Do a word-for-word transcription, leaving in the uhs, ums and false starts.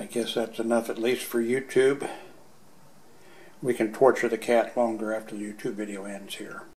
guess that's enough, at least for YouTube. We can torture the cat longer after the YouTube video ends here.